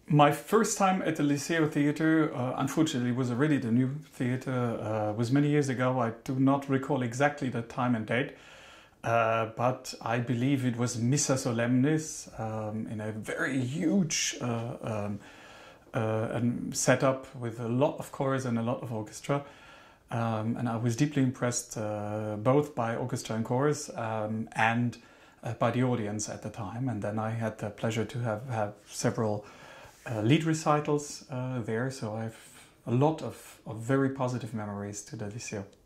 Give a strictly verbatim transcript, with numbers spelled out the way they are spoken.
My first time at the Liceu Theatre, uh, unfortunately, was already the new theatre, uh, was many years ago. I do not recall exactly the time and date, uh, but I believe it was Missa Solemnis um, in a very huge uh, um, uh, setup with a lot of chorus and a lot of orchestra. Um, and I was deeply impressed uh, both by orchestra and chorus um, and uh, by the audience at the time. And then I had the pleasure to have, have several Uh, lead recitals uh, there, so I have a lot of, of very positive memories to the Liceu.